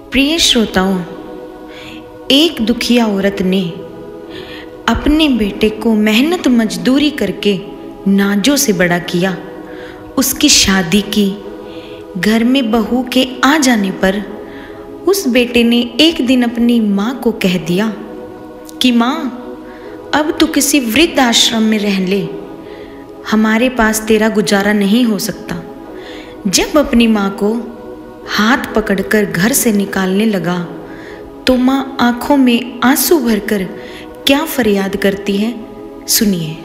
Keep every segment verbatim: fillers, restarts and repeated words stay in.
प्रिय श्रोताओं, एक दुखिया औरत ने अपने बेटे को मेहनत मजदूरी करके नाजों से बड़ा किया। उसकी शादी की। घर में बहू के आ जाने पर उस बेटे ने एक दिन अपनी माँ को कह दिया कि माँ, अब तू किसी वृद्ध आश्रम में रह ले, हमारे पास तेरा गुजारा नहीं हो सकता। जब अपनी माँ को हाथ पकड़कर घर से निकालने लगा तो माँ आंखों में आंसू भरकर क्या फरियाद करती है, सुनिए।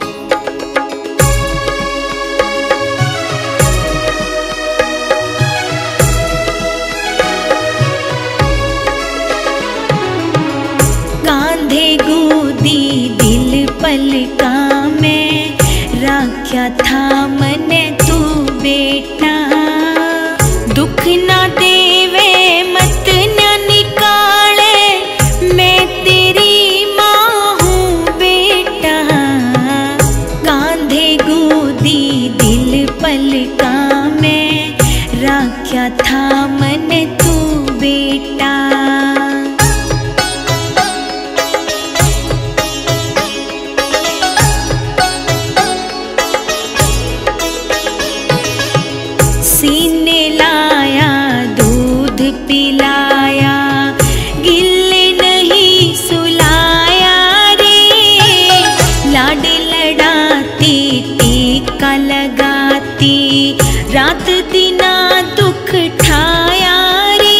कांधे गोदी दिल पलका में, राख्या था मने तू बेटा। दुख ना देवे मत न निकाले, मैं तेरी माँ हूँ बेटा। कांधे गोदी दिल पलका में, राख्या था मने तू बेटा। सीने लाया दूध पिलाया, गिल्ले नहीं सुलाया रे। लाड लड़ाती टीका लगाती, रात दिना दुख ठाया रे।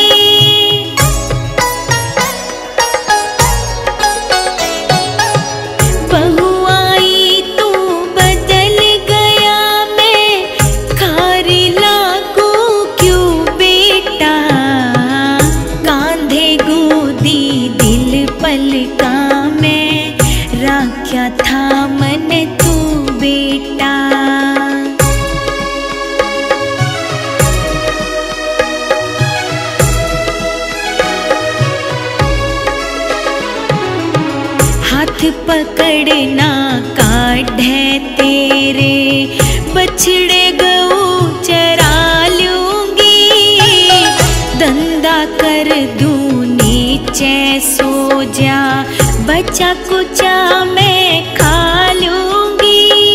बहू आई तू बदल गया, मैं खारी लागू क्यों बेटा। कांधे गोदी दिल पलका में, राख्या था मने तू बेटा। हाथ पकड़ना काढ़े तेरे, बछड़े गऊ चरा लूंगी। धंधा कर दूं नीचे सो जा, बचा कुचा मैं खा लूंगी।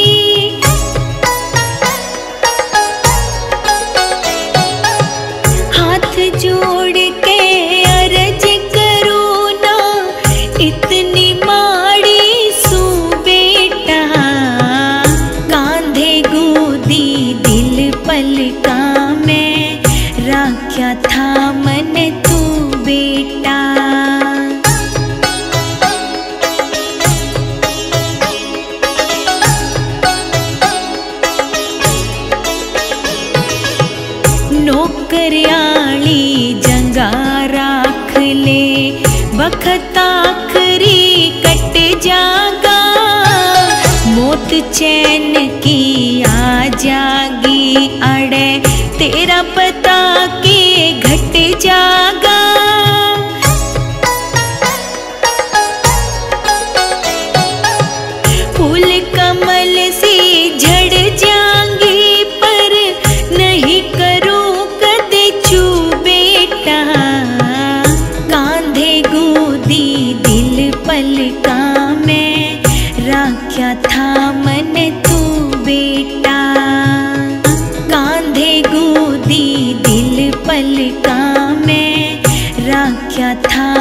हाथ जोड़ के अर्ज करूँ ना, इतनी माड़ी सू बेटा। कांधे गोदी दिल पलका में, राख्या था मने तू बेटा। नौकरियाली जंगा राख ले, बखत आखरी कट जागा। मौत चैन की आ जागी, अड़े तेरा पता के घट जागा। फूल कमल सी झड़ जाएंगी, पर नहीं करूं कदे छू बेटा। कांधे गोदी दिल पलका में, राख्या था मने तू बेटा। कांधे गोदी दिल पलका में, राख्या था